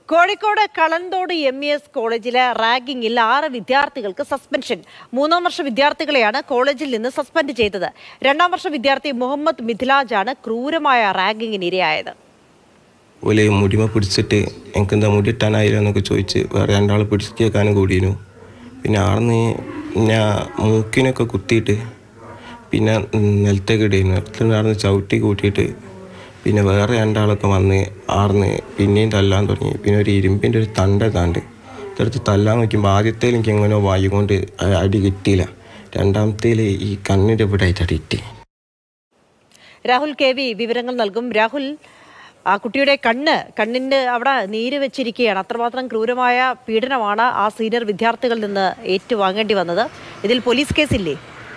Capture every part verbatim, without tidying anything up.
Kozhikode Kalanthode M E S കോളേജിലെ റാഗിങ്ങിൽ ആറ് വിദ്യാർത്ഥികൾക്ക് സസ്പെൻഷൻ. മൂന്നാം വർഷ വിദ്യാർത്ഥികളെയാണ് കോളേജിൽ നിന്ന് സസ്പെൻഡ് ചെയ്തത്. രണ്ടാം വർഷ വിദ്യാർത്ഥി മുഹമ്മദ് മിഥിലാജാണ് ക്രൂരമായ റാഗിങ്ങിന് ഇരയായത്. ഓലെ മുടിമ പിടിച്ചിട്ട് എനിക്ക് എന്താ മുടിയിട്ടാനായില്ല എന്നൊക്കെ ചോദിച്ച് വേറെ രണ്ടാൾ പിടിച്ചേക്കാനും കൂടിയിരുന്നു. പിന്നെ ആർന്ന് ഞാൻ മൂക്കിനൊക്കെ കുത്തിയിട്ട് പിന്നെ നിലത്തേക്ക് ഇടിയിരുന്നു. നിലത്തുനിന്ന് ചവിട്ടി കൂട്ടിയിട്ട് പിന്നെ വേറെ രണ്ടാളൊക്കെ വന്ന് ആർന്ന് പിന്നെയും തല്ലാൻ തുടങ്ങി. പിന്നെ ഒരു ഇരുമ്പിൻ്റെ ഒരു തണ്ട താണ്ട് ഇതെടുത്ത് തല്ലാൻ നോക്കുമ്പോൾ ആദ്യത്തേൽ എനിക്ക് എങ്ങനെയോ വായു കൊണ്ട് അടി കിട്ടിയില്ല. രണ്ടാമത്തേൽ ഈ കണ്ണിൻ്റെ ഇവിടെ ആയിട്ട് അടി കിട്ടി. രാഹുൽ കെ വി വിവരങ്ങൾ നൽകും. രാഹുൽ, ആ കുട്ടിയുടെ കണ്ണ് കണ്ണിൻ്റെ അവിടെ നീര് വെച്ചിരിക്കുകയാണ്. അത്രമാത്രം ക്രൂരമായ പീഡനമാണ് ആ സീനിയർ വിദ്യാർത്ഥികളിൽ നിന്ന് ഏറ്റുവാങ്ങേണ്ടി വന്നത്. ഇതിൽ പോലീസ് കേസില്ലേ?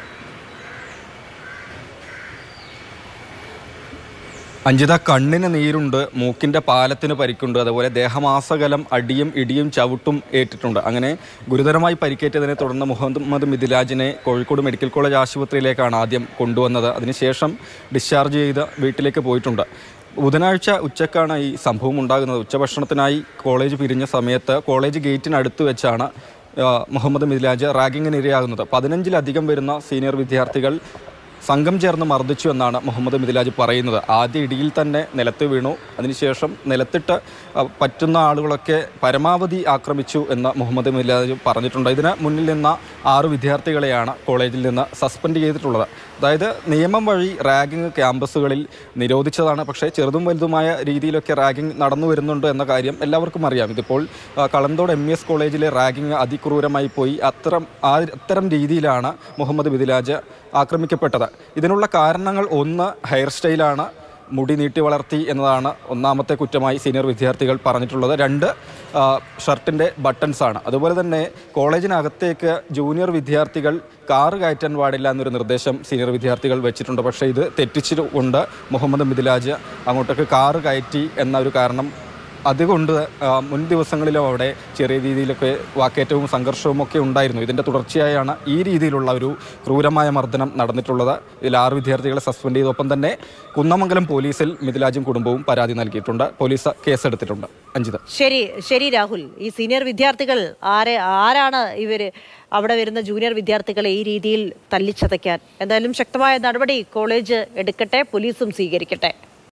അഞ്ജിത, കണ്ണിന് നീരുണ്ട്, മൂക്കിൻ്റെ പാലത്തിന് പരിക്കുണ്ട്, അതുപോലെ ദേഹമാസകലം അടിയും ഇടിയും ചവിട്ടും ഏറ്റിട്ടുണ്ട്. അങ്ങനെ ഗുരുതരമായി പരിക്കേറ്റതിനെ തുടർന്ന് മുഹമ്മദ് മിഥിലാജിനെ കോഴിക്കോട് മെഡിക്കൽ കോളേജ് ആശുപത്രിയിലേക്കാണ് ആദ്യം കൊണ്ടുവന്നത്. അതിനുശേഷം ഡിസ്ചാർജ് ചെയ്ത് വീട്ടിലേക്ക് പോയിട്ടുണ്ട്. ബുധനാഴ്ച ഉച്ചക്കാണ് ഈ സംഭവം ഉണ്ടാകുന്നത്. ഉച്ചഭക്ഷണത്തിനായി കോളേജ് പിരിഞ്ഞ സമയത്ത് കോളേജ് ഗേറ്റിനടുത്ത് വെച്ചാണ് മുഹമ്മദ് മിഥിലാജ് റാഗിങ്ങിന് ഇരയാകുന്നത്. പതിനഞ്ചിലധികം വരുന്ന സീനിയർ വിദ്യാർത്ഥികൾ സംഘം ചേർന്ന് മർദ്ദിച്ചു എന്നാണ് മുഹമ്മദ് മിഥിലാജ് പറയുന്നത്. ആദ്യ ഇടിയിൽ തന്നെ നിലത്ത് വീണു. അതിനുശേഷം നിലത്തിട്ട് പറ്റുന്ന ആളുകളൊക്കെ പരമാവധി ആക്രമിച്ചു എന്ന് മുഹമ്മദ് മിഥിലാജ് പറഞ്ഞിട്ടുണ്ട്. ഇതിന് മുന്നിൽ നിന്ന ആറ് വിദ്യാർത്ഥികളെയാണ് കോളേജിൽ നിന്ന് സസ്പെൻഡ് ചെയ്തിട്ടുള്ളത്. അതായത് നിയമം വഴി റാഗിങ് ക്യാമ്പസുകളിൽ നിരോധിച്ചതാണ്. പക്ഷേ ചെറുതും വലുതുമായ രീതിയിലൊക്കെ റാഗിങ് നടന്നു വരുന്നുണ്ട് എന്ന കാര്യം എല്ലാവർക്കും അറിയാം. ഇതിപ്പോൾ കളന്തോട് എം ഇ എസ് കോളേജിലെ റാഗിങ് അതിക്രൂരമായി പോയി. അത്തരം ആ അത്തരം രീതിയിലാണ് മുഹമ്മദ് മിഥിലാജ് ആക്രമിക്കപ്പെട്ടത്. ഇതിനുള്ള കാരണങ്ങൾ ഒന്ന് ഹെയർ സ്റ്റൈലാണ്, മുടി നീട്ടി വളർത്തി എന്നതാണ് ഒന്നാമത്തെ കുറ്റമായി സീനിയർ വിദ്യാർത്ഥികൾ പറഞ്ഞിട്ടുള്ളത്. രണ്ട്, ഷർട്ടിൻ്റെ ബട്ടൺസാണ്. അതുപോലെ തന്നെ കോളേജിനകത്തേക്ക് ജൂനിയർ വിദ്യാർത്ഥികൾ കാറ് കയറ്റാൻ പാടില്ല എന്നൊരു നിർദ്ദേശം സീനിയർ വിദ്യാർത്ഥികൾ വെച്ചിട്ടുണ്ട്. പക്ഷേ ഇത് തെറ്റിച്ചുകൊണ്ട് മുഹമ്മദ് മിഥിലാജ് അങ്ങോട്ടേക്ക് കാറ് കയറ്റി എന്ന ഒരു കാരണം അതുകൊണ്ട് മുൻ ദിവസങ്ങളിലും അവിടെ ചെറിയ രീതിയിലൊക്കെ വാക്കേറ്റവും സംഘർഷവും ഒക്കെ ഉണ്ടായിരുന്നു. ഇതിൻ്റെ തുടർച്ചയായാണ് ഈ രീതിയിലുള്ള ഒരു ക്രൂരമായ മർദ്ദനം നടന്നിട്ടുള്ളത്. ഇതിൽ ആറ് വിദ്യാർത്ഥികളെ സസ്പെൻഡ് ചെയ്തു. ഒപ്പം തന്നെ കുന്നമംഗലം പോലീസിൽ മിഥിലാജും കുടുംബവും പരാതി നൽകിയിട്ടുണ്ട്. പോലീസ് കേസെടുത്തിട്ടുണ്ട്. അഞ്ജിത. ശരി ശരി രാഹുൽ, ഈ സീനിയർ വിദ്യാർത്ഥികൾ ആരെ ആരാണ് ഇവർ അവിടെ വരുന്ന ജൂനിയർ വിദ്യാർത്ഥികളെ ഈ രീതിയിൽ തല്ലിച്ചതയ്ക്കാൻ? എന്തായാലും ശക്തമായ നടപടി കോളേജ് എടുക്കട്ടെ, പോലീസും സ്വീകരിക്കട്ടെ.